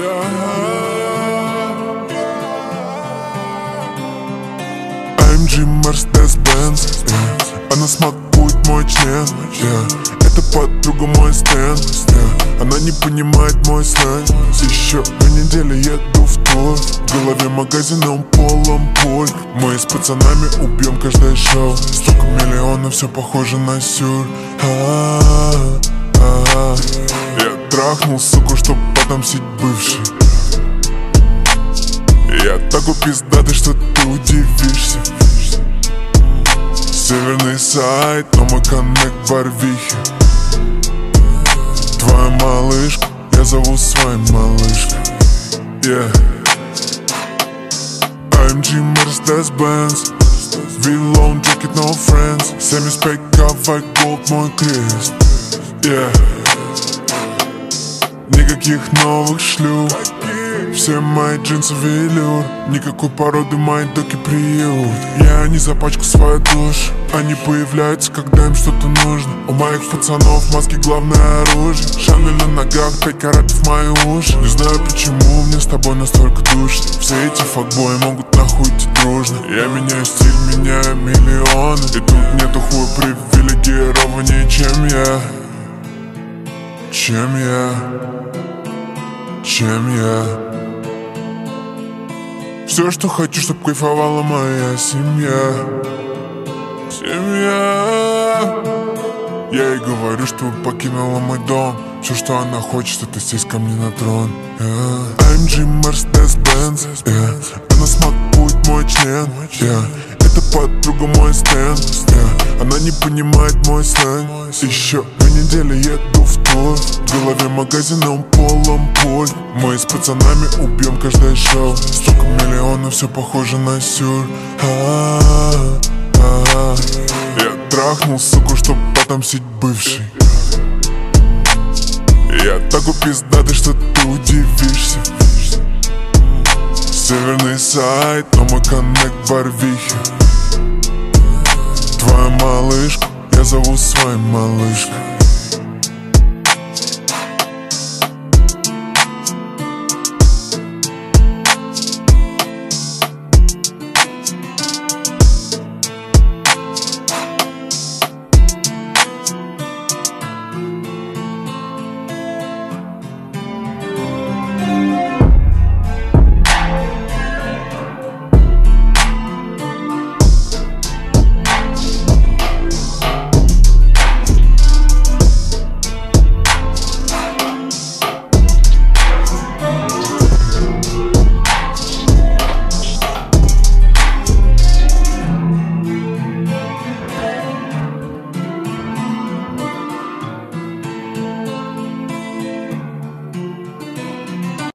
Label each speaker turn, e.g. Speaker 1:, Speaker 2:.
Speaker 1: AMG Mercedes-Benz, она смакует мой член, это подруга мой стенд, она не понимает мой сленг. Еще 2 недели еду в тур, в голове магазином полон пуль. Мы с пацанами убьем каждое шоу, столько миллионов, все похоже на сюр. Я трахнул суку, чтоб отомстить бывший. Я такой пиздатый, что ты удивишься. Северный сайт, но мой коннект в Барвихе. Твоя малышка, я зову своей малышкой. AMG Mercedes-Benz, V-Lone jacket, no friends. 75 white gold, мой крест. Никаких новых шлюх, все мои джинсы велюр. Никакой породы, мои доки приют. Я не за пачку свою душу, они появляются, когда им что-то нужно. У моих пацанов маски главное оружие. Шанель на ногах, 5 каратов мои уши. Не знаю почему мне с тобой настолько душно. Все эти факбои могут нахуй идти дружно. Я меняю стиль, меняю миллионы. И тут нету хуя привилегированнее, чем я. Все, что хочу, чтоб кайфовала моя семья. Я ей говорю, что покинула мой дом. Все, что она хочет, это сесть ко мне на трон. AMG Mercedes-Benz, она смакует мой член. Это подруга мой стенд, она не понимает мой сленг. Еще 2 недели еду в тур, в голове магазином полон пуль. Мы с пацанами убьем каждое шоу, столько миллионов, все похоже на сюр. Я трахнул суку, чтоб отомстить бывший. Я такой пиздатый, что ты удивишься. Северный сайт, но мой коннект в Барвихе. Твоя малышка, я зову своей малышкой.